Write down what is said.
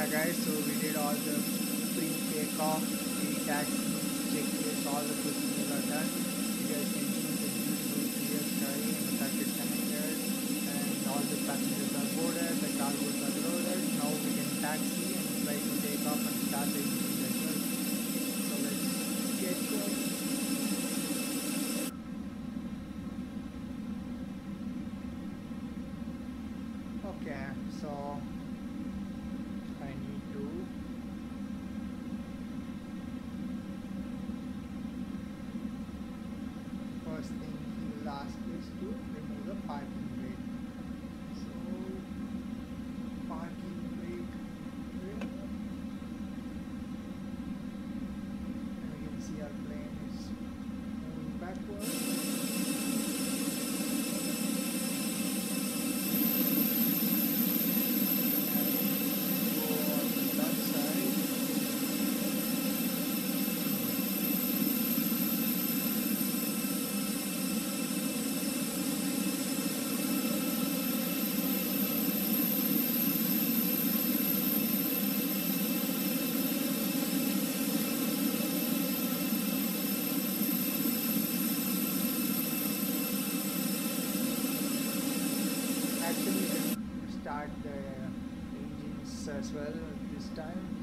Yeah guys, so we did all the pre-takeoff, pre-taxi, checklist, all the procedures are done. You guys can see the beautiful clear sky and the fact it's connected and all the passengers are boarded, the cargoes are loaded. Now we can taxi and try to take off and start the engine as well. So let's get going. Okay, so I need to first thing he will ask is to remove the parking brake. So parking brake here. And we can see our plane is moving backwards. Actually, we can start the engines as well this time.